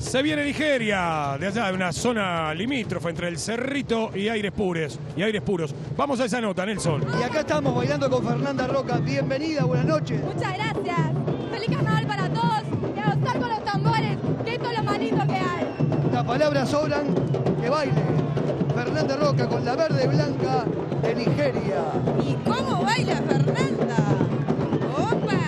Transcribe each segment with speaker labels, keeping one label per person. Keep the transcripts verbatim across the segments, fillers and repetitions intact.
Speaker 1: Se viene Nigeria, de allá de una zona limítrofe entre el Cerrito y Aires Puros. Y Aires Puros. Vamos a esa nota, Nelson.
Speaker 2: Y acá estamos bailando con Fernanda Roca. Bienvenida, buenas noches.
Speaker 3: Muchas gracias. Feliz carnaval para todos. Y a gozar con los tambores, que esto es lo más lindo que hay.
Speaker 2: Las palabras sobran, que baile. Fernanda Roca con la verde y blanca de Nigeria.
Speaker 4: ¿Y cómo baila Fernanda? ¡Opa!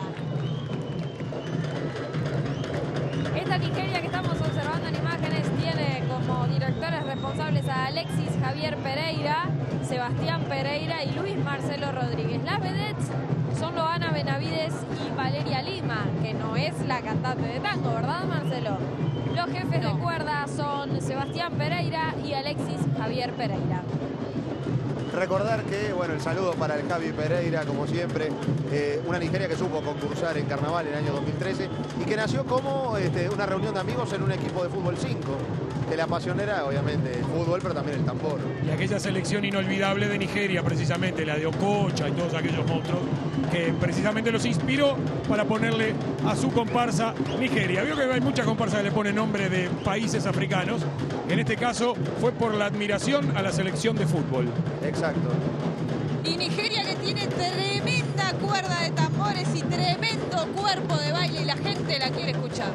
Speaker 3: Esta Nigeria que estamos observando en imágenes tiene como directores responsables a Alexis Javier Pereira, Sebastián Pereira y Luis Marcelo Rodríguez. Las vedettes son Loana Benavides y Valeria Lima, que no es la cantante de tango, ¿verdad, Marcelo? Los jefes de cuerda son Sebastián Pereira y Alexis Javier Pereira.
Speaker 5: Recordar que, bueno, el saludo para el Javi Pereira, como siempre, eh, una Nigeria que supo concursar en Carnaval en el año dos mil trece y que nació como este, una reunión de amigos en un equipo de fútbol cinco. Que la pasión era, obviamente, el fútbol, pero también el tambor.
Speaker 1: Y aquella selección inolvidable de Nigeria, precisamente, la de Okocha y todos aquellos monstruos, que precisamente los inspiró para ponerle a su comparsa Nigeria. Vio que hay muchas comparsas que le ponen nombre de países africanos. En este caso fue por la admiración a la selección de fútbol.
Speaker 5: Exacto.
Speaker 4: Y Nigeria que tiene tremenda cuerda de tambores y tremendo cuerpo de baile y la gente la quiere escuchar.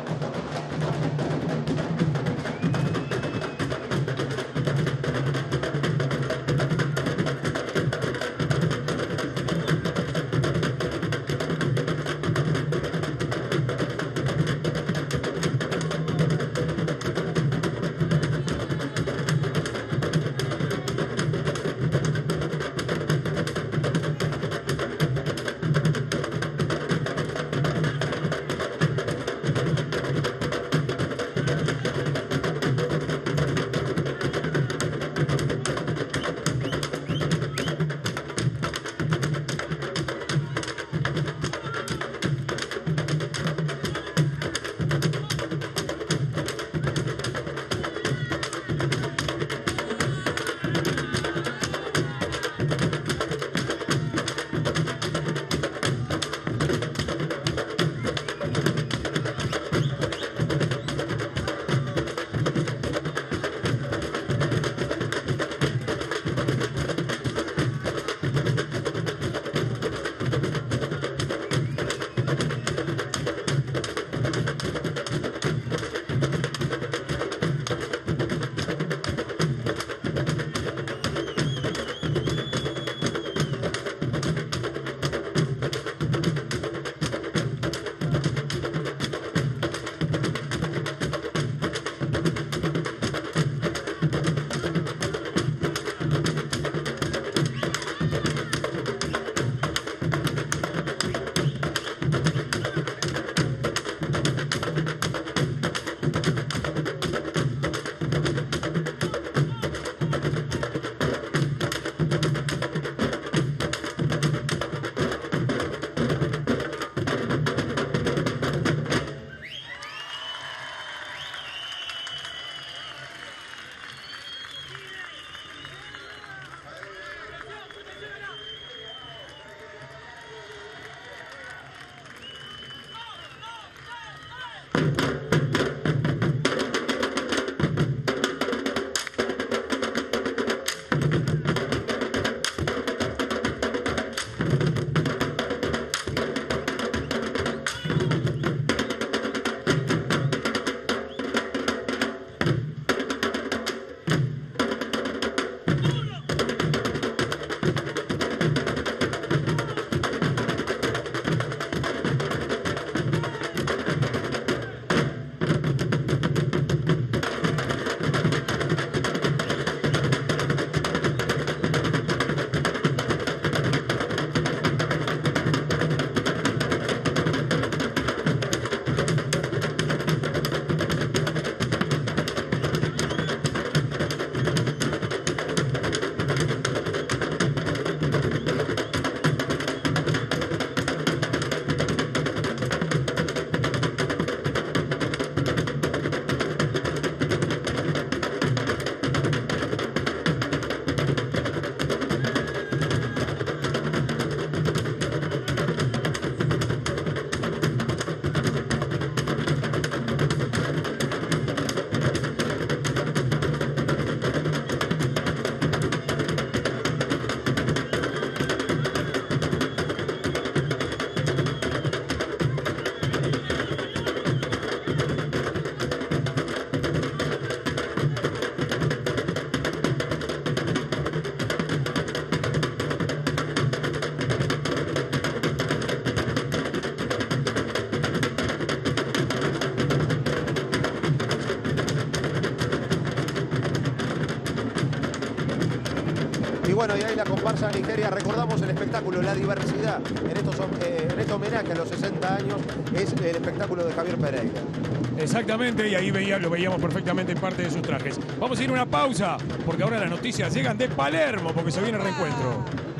Speaker 5: bueno, y ahí la comparsa de Nigeria, recordamos el espectáculo, la diversidad en, estos, eh, en este homenaje a los sesenta años, es el espectáculo de Javier Pereira.
Speaker 1: Exactamente, y ahí veía, lo veíamos perfectamente en parte de sus trajes. Vamos a ir a una pausa, porque ahora las noticias llegan de Palermo, porque se viene el reencuentro.